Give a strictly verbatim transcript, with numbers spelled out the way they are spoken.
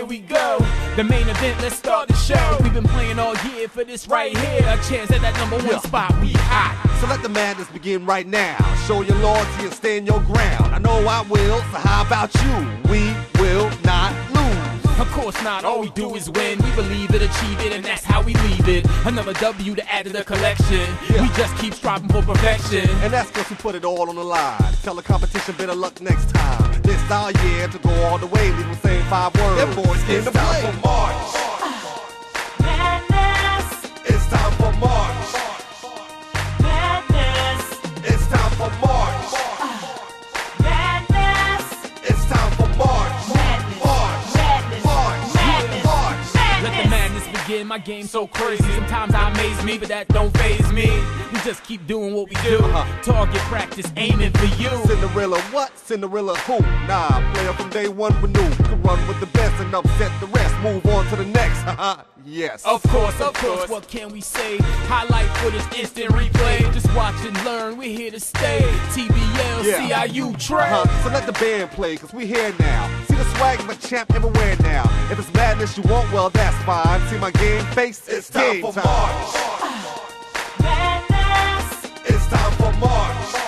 here we go. The main event, let's start the show. We've been playing all year for this right here. A chance at that number one Yeah. spot, we hot. So let the madness begin right now. Show your loyalty and stand your ground. I know I will, so how about you? We will not lose. Of course not, all we do is win. We believe it, achieve it, and that's how we leave it. Another W to add to the collection. Yeah. We just keep striving for perfection. And that's cause we put it all on the line. Tell the competition better luck next time. This our year to go all the way, leave them saying five words. Them boys get to play. For March. Madness, It's time for March. madness, It's time for March. madness, It's time for March. madness, March. madness, March. madness, March. Let the madness begin, my game's so crazy. Sometimes I amaze me, but that don't faze me. We just keep doing what we do. Uh-huh. Target practice, aiming for you. Cinderella what? Cinderella who? Nah, player from day one renew. Can run with the best and upset the rest. Move on to the next. Haha, yes. Of course, of course, what can we say? Highlight footage, instant replay. Just watch and learn, we're here to stay. T B L, Yeah. C I U, Trey. Uh-huh. So let the band play, cause we here now. See the swag of a champ everywhere now. If it's madness you want, well that's fine. See my game face? It's, time game for time. March. madness, It's time for March.